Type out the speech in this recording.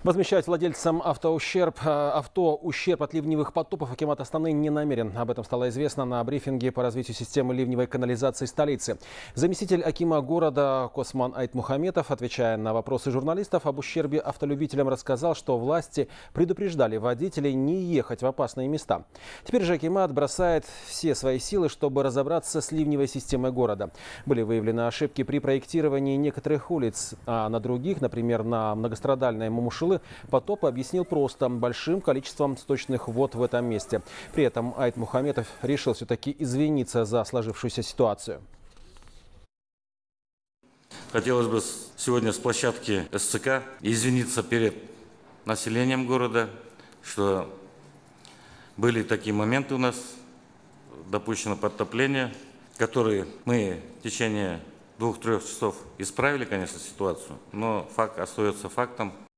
Возмещать владельцам авто ущерб от ливневых потопов Акимат Астаны не намерен. Об этом стало известно на брифинге по развитию системы ливневой канализации столицы. Заместитель акима города Косман Айтмухаметов, отвечая на вопросы журналистов об ущербе автолюбителям, рассказал, что власти предупреждали водителей не ехать в опасные места. Теперь же акимат бросает все свои силы, чтобы разобраться с ливневой системой города. Были выявлены ошибки при проектировании некоторых улиц, а на других, например, на многострадальной Мумушилы, потоп объяснил просто большим количеством сточных вод в этом месте. При этом Айтмухаметов решил все-таки извиниться за сложившуюся ситуацию. Хотелось бы сегодня с площадки СЦК извиниться перед населением города, что были такие моменты у нас, допущено подтопление, которые мы в течение 2-3 часов исправили, конечно, ситуацию, но факт остается фактом.